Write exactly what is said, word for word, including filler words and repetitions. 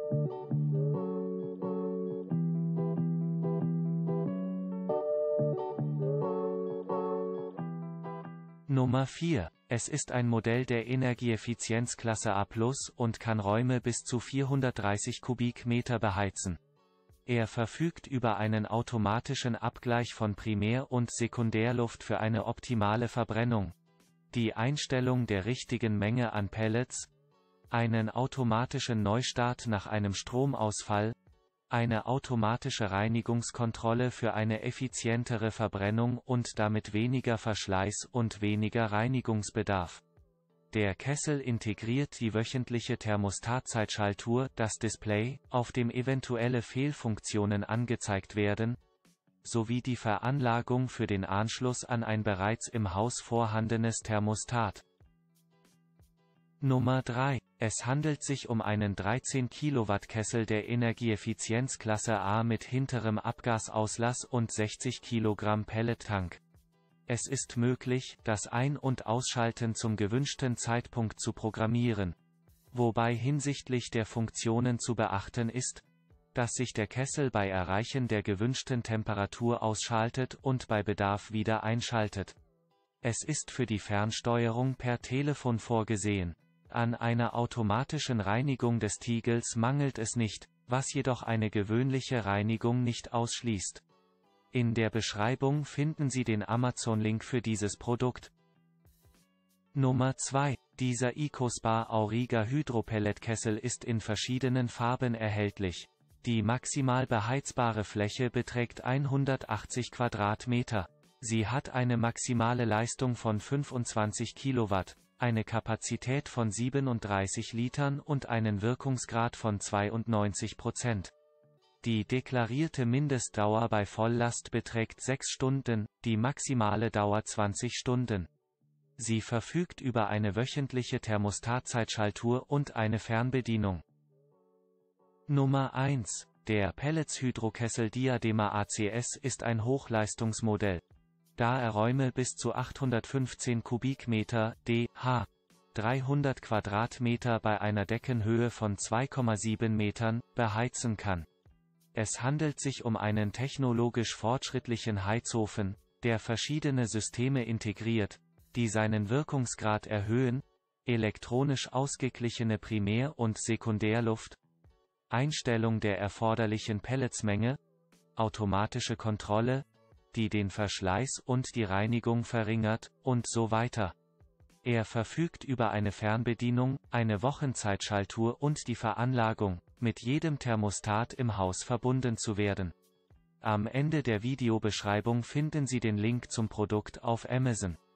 Nummer vier. Es ist ein Modell der Energieeffizienzklasse A plus und kann Räume bis zu vierhundertdreißig Kubikmeter beheizen. Er verfügt über einen automatischen Abgleich von Primär- und Sekundärluft für eine optimale Verbrennung, die Einstellung der richtigen Menge an Pellets, einen automatischen Neustart nach einem Stromausfall, eine automatische Reinigungskontrolle für eine effizientere Verbrennung und damit weniger Verschleiß und weniger Reinigungsbedarf. Der Kessel integriert die wöchentliche Thermostatzeitschaltuhr, das Display, auf dem eventuelle Fehlfunktionen angezeigt werden, sowie die Veranlagung für den Anschluss an ein bereits im Haus vorhandenes Thermostat. Nummer drei. Es handelt sich um einen dreizehn Kilowatt Kessel der Energieeffizienzklasse A mit hinterem Abgasauslass und sechzig Kilogramm Pellettank. Es ist möglich, das Ein- und Ausschalten zum gewünschten Zeitpunkt zu programmieren, wobei hinsichtlich der Funktionen zu beachten ist, dass sich der Kessel bei Erreichen der gewünschten Temperatur ausschaltet und bei Bedarf wieder einschaltet. Es ist für die Fernsteuerung per Telefon vorgesehen. An einer automatischen Reinigung des Tiegels mangelt es nicht, was jedoch eine gewöhnliche Reinigung nicht ausschließt. In der Beschreibung finden Sie den Amazon-Link für dieses Produkt. Nummer zwei. Dieser EcoSpar Auriga Hydropelletkessel ist in verschiedenen Farben erhältlich. Die maximal beheizbare Fläche beträgt hundertachtzig Quadratmeter. Sie hat eine maximale Leistung von fünfundzwanzig Kilowatt, eine Kapazität von siebenunddreißig Litern und einen Wirkungsgrad von zweiundneunzig Prozent. Die deklarierte Mindestdauer bei Volllast beträgt sechs Stunden, die maximale Dauer zwanzig Stunden. Sie verfügt über eine wöchentliche Thermostatzeitschaltuhr und eine Fernbedienung. Nummer eins. Der Pellets-Hydrokessel Diadema A C S ist ein Hochleistungsmodell, da er Räume bis zu achthundertfünfzehn Kubikmeter, D H, dreihundert Quadratmeter bei einer Deckenhöhe von zwei Komma sieben Metern, beheizen kann. Es handelt sich um einen technologisch fortschrittlichen Heizofen, der verschiedene Systeme integriert, die seinen Wirkungsgrad erhöhen, elektronisch ausgeglichene Primär- und Sekundärluft, Einstellung der erforderlichen Pelletsmenge, automatische Kontrolle, die den Verschleiß und die Reinigung verringert, und so weiter. Er verfügt über eine Fernbedienung, eine Wochenzeitschaltuhr und die Veranlagung, mit jedem Thermostat im Haus verbunden zu werden. Am Ende der Videobeschreibung finden Sie den Link zum Produkt auf Amazon.